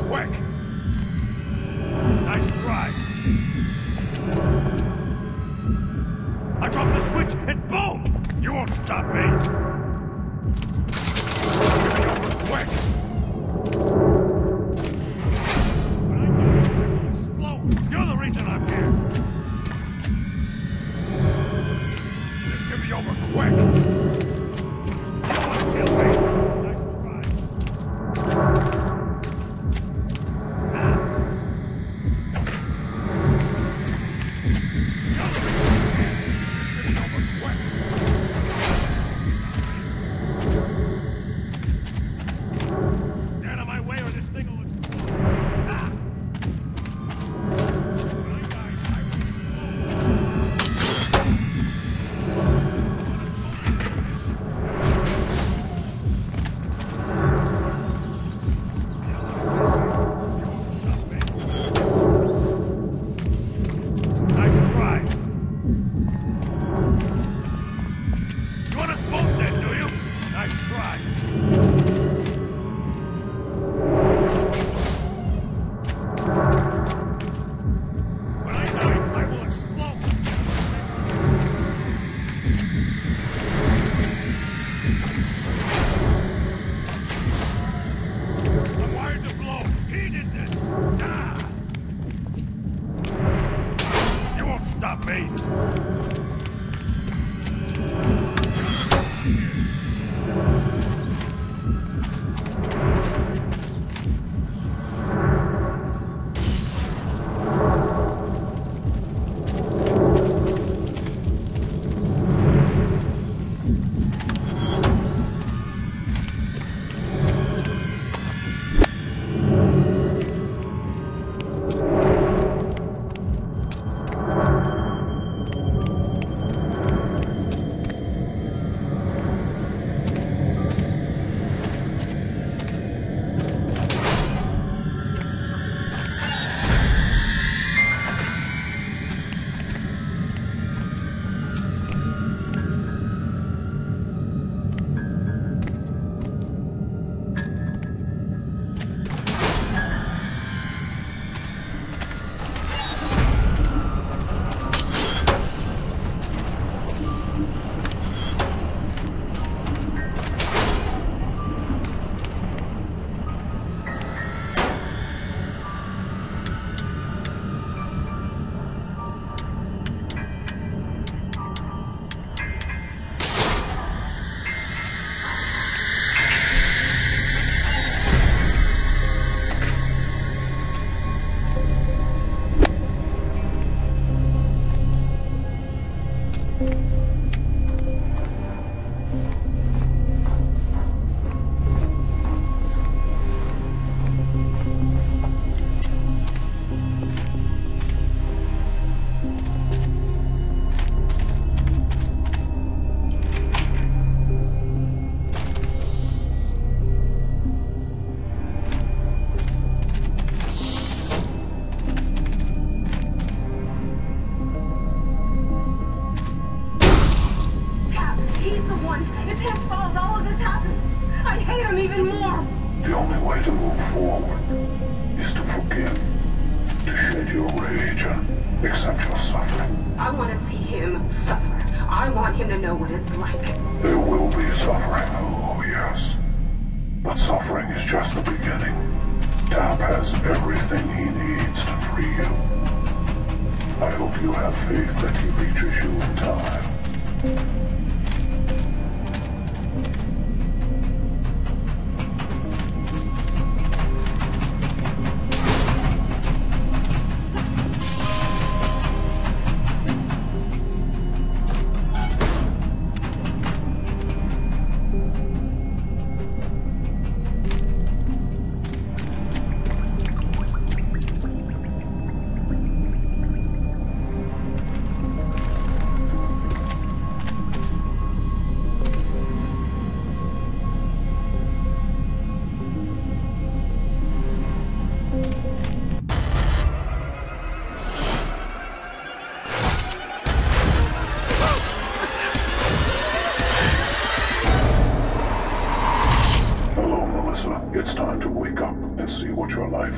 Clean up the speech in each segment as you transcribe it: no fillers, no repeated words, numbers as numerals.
quick! Nice try. I drop the switch and boom! You won't stop me! Quick! When I do, it will explode! You're the reason I'm here! This can be over quick! You don't want to kill me!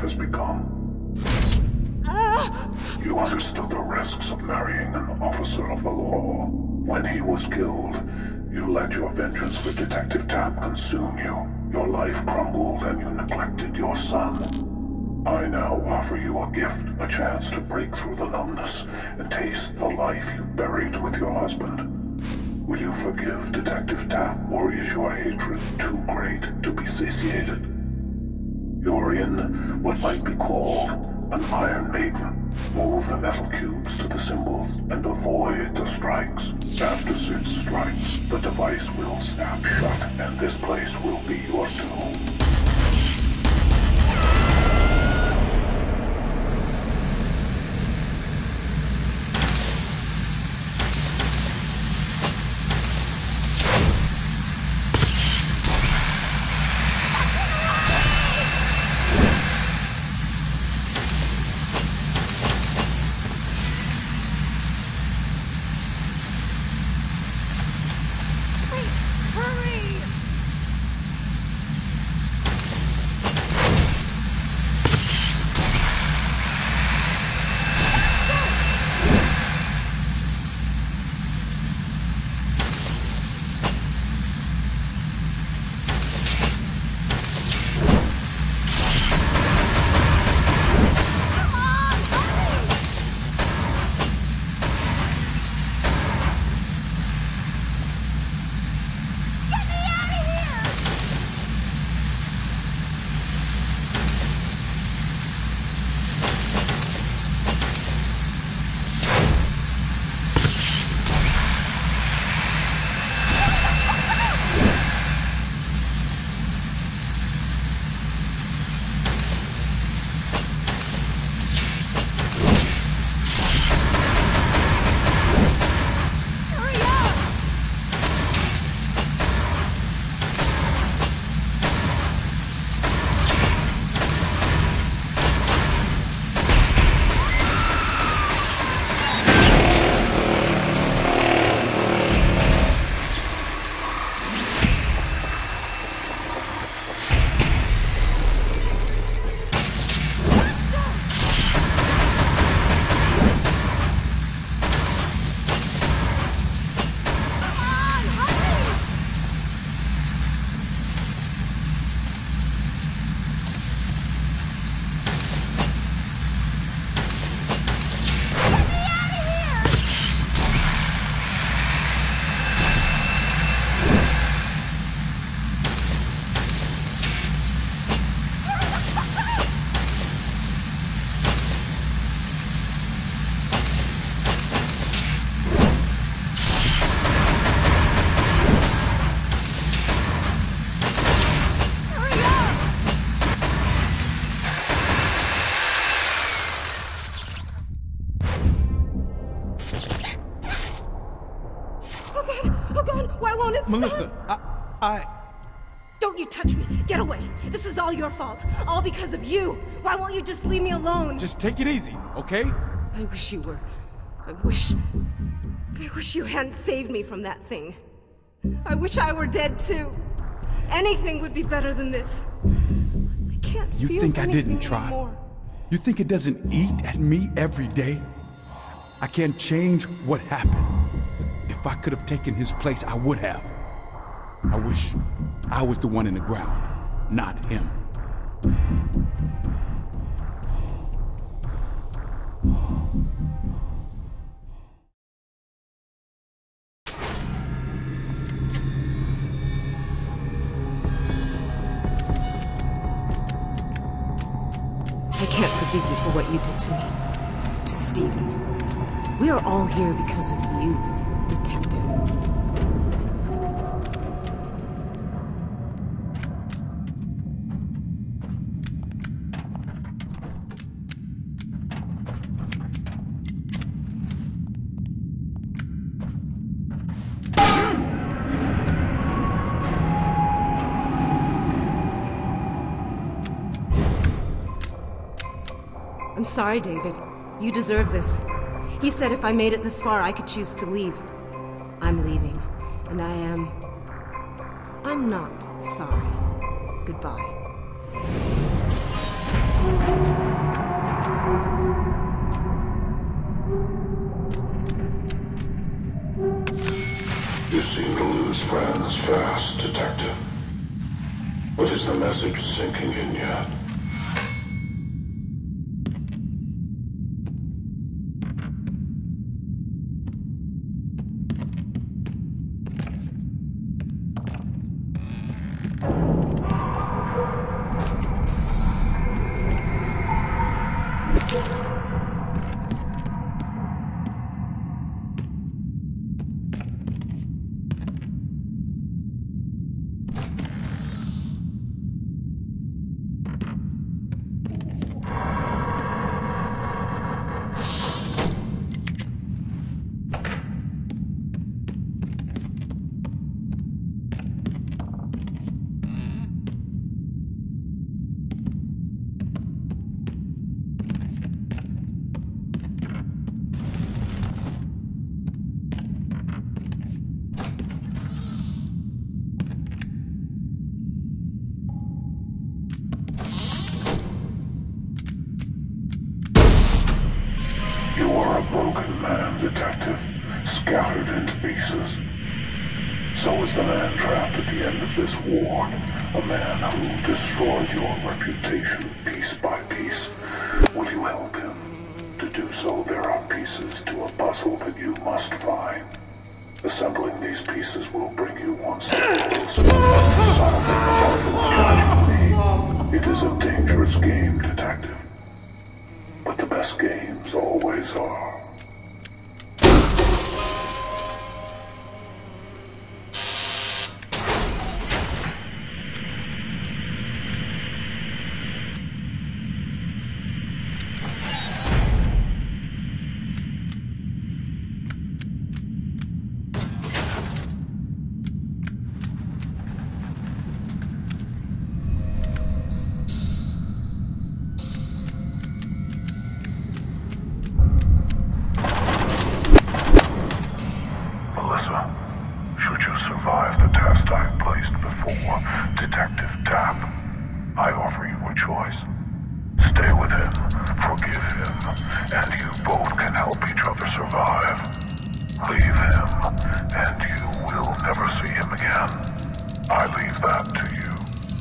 has become. You understood the risks of marrying an officer of the law. When he was killed, you let your vengeance for Detective Tapp consume you. Your life crumbled and you neglected your son. I now offer you a gift, a chance to break through the numbness and taste the life you buried with your husband. Will you forgive Detective Tapp, or is your hatred too great to be satiated? You're in what might be called an Iron Maiden. Move the metal cubes to the symbols and avoid the strikes. After 6 strikes, the device will snap shut, and this place will be your doom. Melissa, I... Don't you touch me! Get away! This is all your fault! All because of you! Why won't you just leave me alone? Just take it easy, okay? I wish you were... I wish you hadn't saved me from that thing. I wish I were dead too. Anything would be better than this. I can't feel anything anymore. You think I didn't try? You think it doesn't eat at me every day? I can't change what happened. If I could have taken his place, I would have. I wish I was the one in the ground, not him. I can't forgive you for what you did to me. To Stephen. We are all here because of you, Detective. I'm sorry, David. You deserve this. He said if I made it this far, I could choose to leave. I'm leaving, and I'm not sorry. Goodbye. message sinking in yet? Detective, scattered into pieces. So is the man trapped at the end of this war, a man who destroyed your reputation piece by piece. Will you help him? To do so, there are pieces to a puzzle that you must find. Assembling these pieces will bring you one step closer to solving the puzzle tragically. It is a dangerous game, Detective. But the best games always are. Detective Tapp, I offer you a choice. Stay with him, forgive him, and you both can help each other survive. Leave him, and you will never see him again. I leave that to you.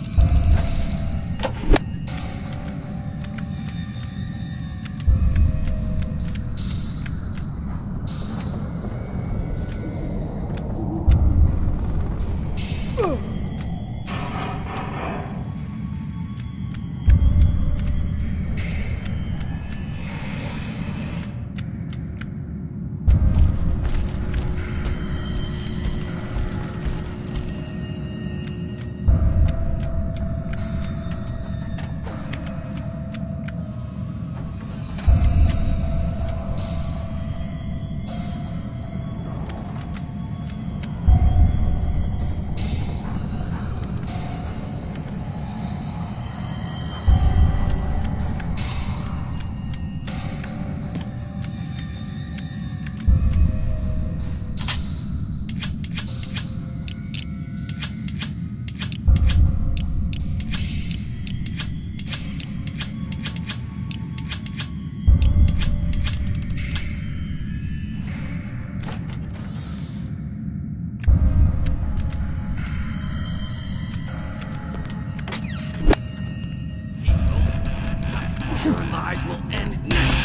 Your lies will end now.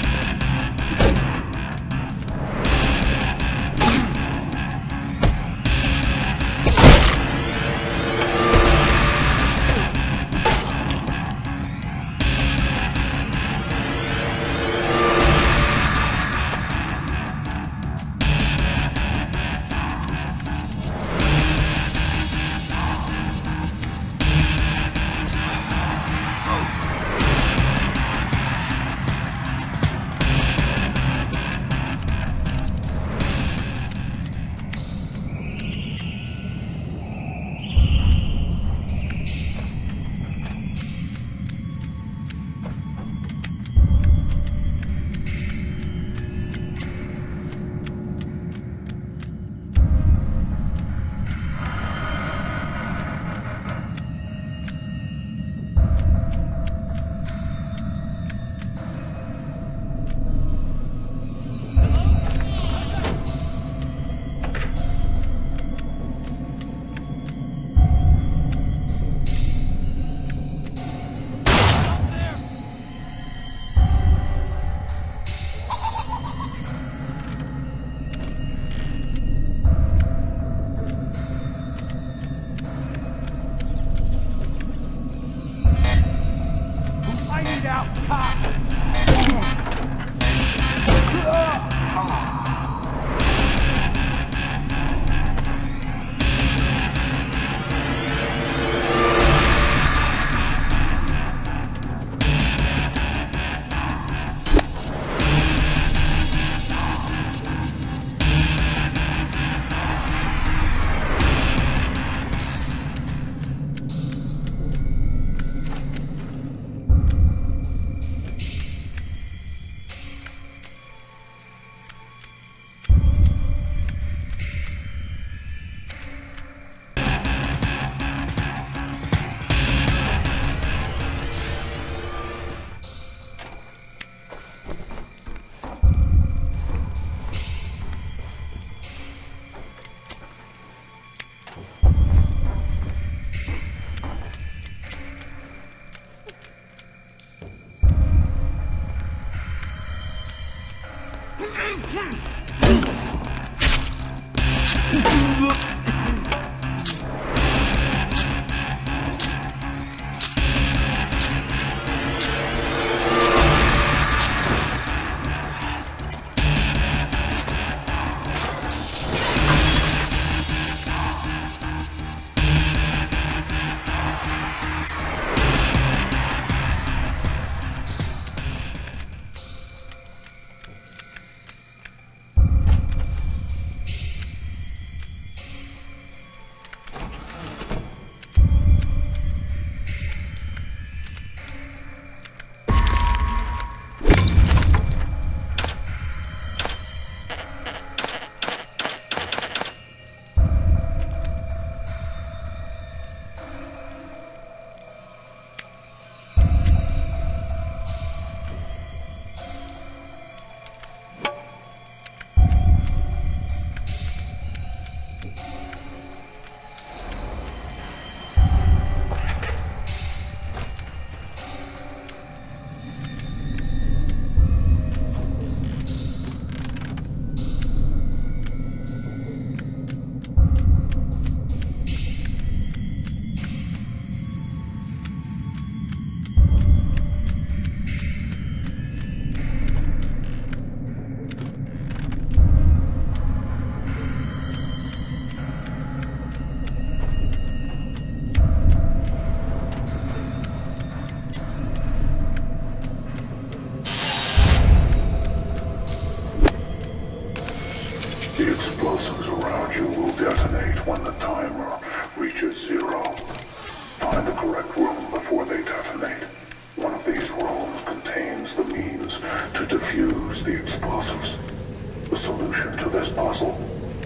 The explosives around you will detonate when the timer reaches 0. Find the correct room before they detonate. One of these rooms contains the means to defuse the explosives. The solution to this puzzle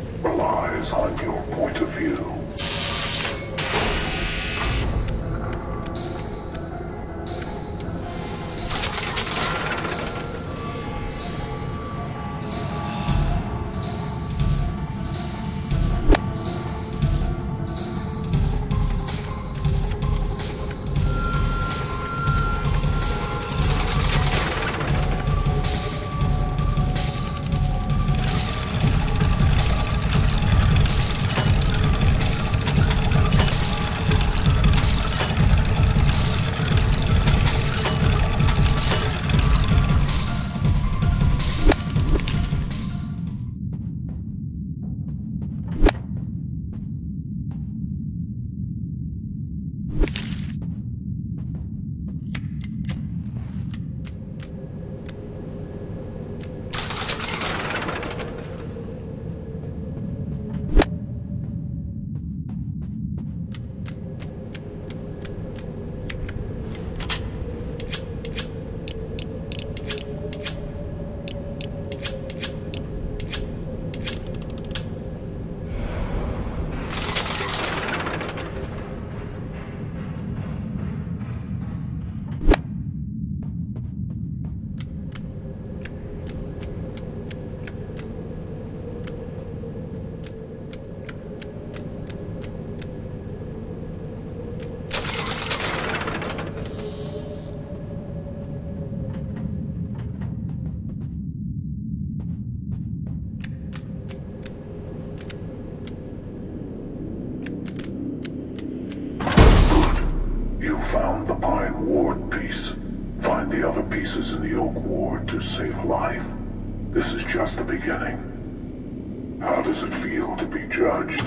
relies on your point of view. the pieces in the Oak Ward to save a life. This is just the beginning. How does it feel to be judged?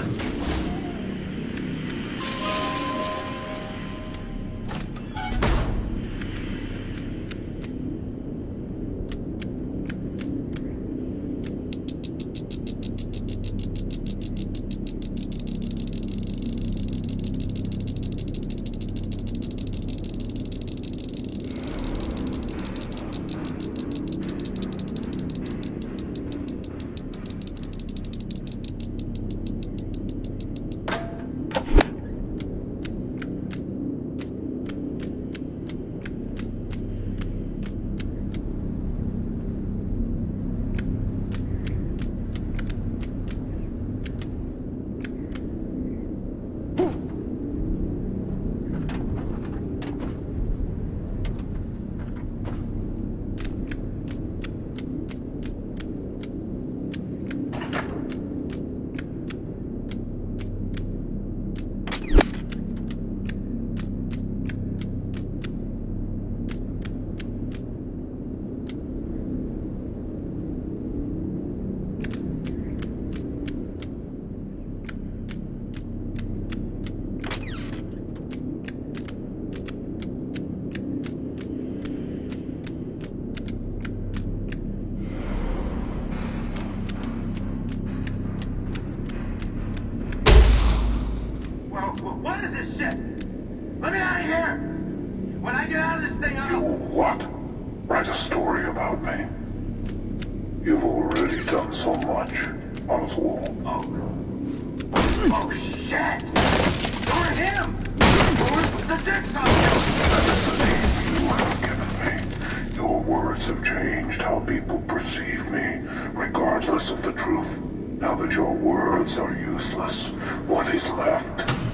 What is this shit? Let me out of here! When I get out of this thing, You what? Write a story about me? You've already done so much, Oswald. Oh shit! You're him! Who's the jigsaw killer? You have given me. Your words have changed how people perceive me, regardless of the truth. Now that your words are useless, what is left?